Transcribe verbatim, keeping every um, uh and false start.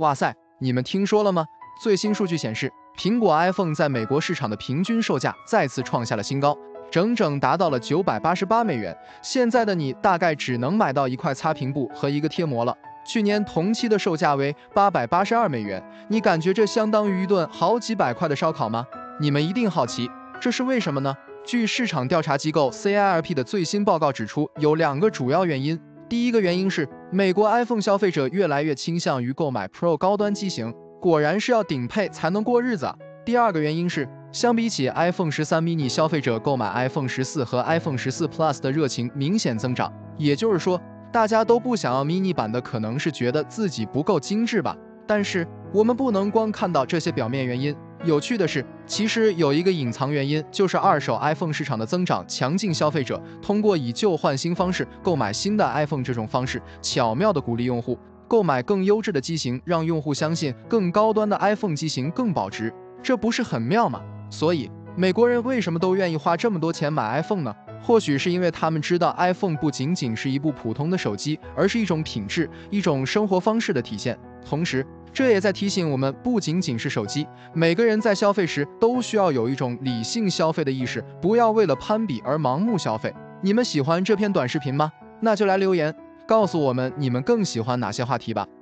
哇塞，你们听说了吗？最新数据显示，苹果 iPhone 在美国市场的平均售价再次创下了新高，整整达到了九百八十八美元。现在的你大概只能买到一块擦屏布和一个贴膜了。去年同期的售价为八百八十二美元，你感觉这相当于一顿好几百块的烧烤吗？你们一定好奇，这是为什么呢？据市场调查机构 C I R P 的最新报告指出，有两个主要原因。第一个原因是，美国 iPhone 消费者越来越倾向于购买 Pro 高端机型，果然是要顶配才能过日子啊。第二个原因是，相比起 iPhone 十三 mini， 消费者购买 iPhone 十四和 iPhone 十四 Plus 的热情明显增长。也就是说，大家都不想要 mini 版的，可能是觉得自己不够精致吧。但是我们不能光看到这些表面原因。有趣的是，其实有一个隐藏原因，就是二手 iPhone 市场的增长强劲，消费者通过以旧换新方式购买新的 iPhone， 这种方式巧妙地鼓励用户购买更优质的机型，让用户相信更高端的 iPhone 机型更保值，这不是很妙吗？所以美国人为什么都愿意花这么多钱买 iPhone 呢？或许是因为他们知道 iPhone 不仅仅是一部普通的手机，而是一种品质，一种生活方式的体现。同时这也在提醒我们，不仅仅是手机，每个人在消费时都需要有一种理性消费的意识，不要为了攀比而盲目消费。你们喜欢这篇短视频吗？那就来留言告诉我们你们更喜欢哪些话题吧。